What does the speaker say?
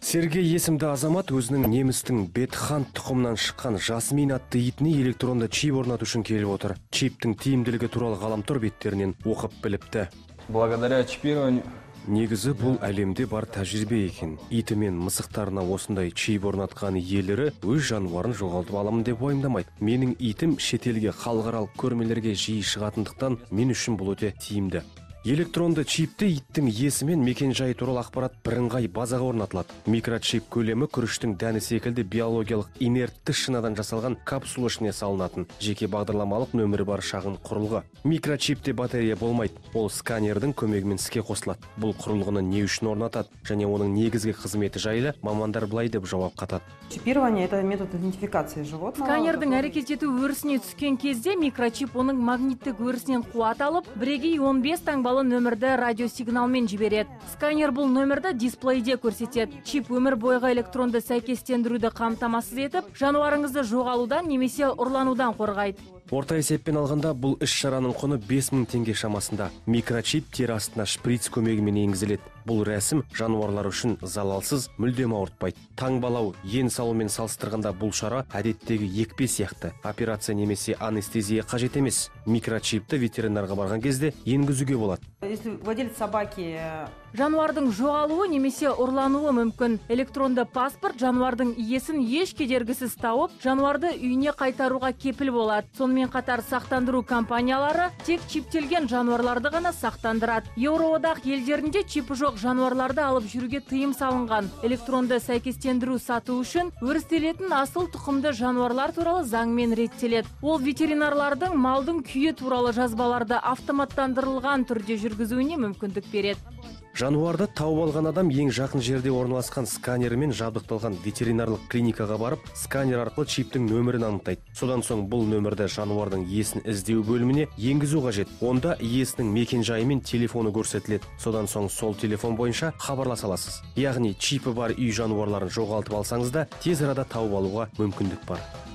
Сергей есімді азамат өзінің немістің Бетхан тұқымынан шыққан Жасмин атты итіне электронды чип орнату үшін келіп отыр. Чиптің тиімділігі туралы ғаламтор беттерінен оқып біліпті. Благодаря чипированию. Негізі бұл әлемде бар тәжірибе екен. Иті мен мысықтарына осындай чип орнатқан иелері өз жануарын жоғалтып аламын деп уайымдамайды. Менің итім шетелге халықаралық көрмелерге жиі шығатындықтан мен үшін бұл өте тиімді. Электронды чипті иттің иесі мен мекен-жайы туралы ақпарат бірыңғай базаға орнатылады. Микрочип көлемі күріштің дәні секілді биологиялық инертті шинадан жасалған капсула ішіне салынатын жеке бағдарламалық нөмірі бар шағын құрылғы. Микрочипте батарея болмайды. Ол сканердің көмегімен іске қосылады. Бұл құрылғыны не үшін орнатады және оның негізгі қызметі жайлы мамандар былай деп жауап қатады. Чипирование – это метод идентификации животного. Сканердің әрекет ету өрісіне түскен кезде микрочип оның магниттік өрісінен қуат алып, бірегей 15 таңбалы нөмірді радиосигналмен жібереді. Сканер бұл нөмірді дисплейде көрсетеді. Чип өмір бойғы электронды сәйкестендіруді қамтамасыз етіп, жануарыңызды жоғалудан немесе ұрланудан қорғайды. Орта есеппен алғанда бұл іс-шараның құны 5000 теңге шамасында. Микрочип тері астына шприц көмегімен енгізіледі. Бұл рәсім жануарлар үшін залалсыз, мүлдем ауыртпайды. Таңбалау, ен салумен салыстырғанда бұл шара әдеттегі екпе сияқты. Операция немесе анестезия қажет емес. Микрочипті ветеринарға барған кезде енгізуге болады. Если владелец собаки... Жануардың жоғалуы немесе ұрлануы мүмкін. Электронды паспорт жануардың иесін еш кедергісіз тауып, жануарды үйіне қайтаруға кепіл болады. Сонымен қатар сақтандыру компаниялары тек чиптелген жануарларды ғана сақтандырады. Еуроодақ елдерінде чипі жоқ жануарларды алып жүруге тыйым салынған. Электронды сәйкестендіру сату үшін өрістелетін асыл тұқымды жануарлар туралы заңмен реттеледі. Ол ветеринарлардың малдың күйі туралы жазбаларды автоматтандырылған түрде жүргізуіне мүмкіндік береді. Жануарды тауып алған адам ең жақын жерде орналасқан сканермен жабдықталған ветеринарлық клиникаға барып, сканер арқылы чиптің нөмірін анықтайды. Содан соң бұл нөмірді жануардың иесін іздеу бөліміне енгізу қажет. Онда иесінің мекен-жайы мен телефоны көрсетіледі. Содан соң сол телефон бойынша хабарласа аласыз. Яғни чипі бар үй жануарларын жоғалтып алсаңыз да тез арада тауып алуға мүмкіндік бар.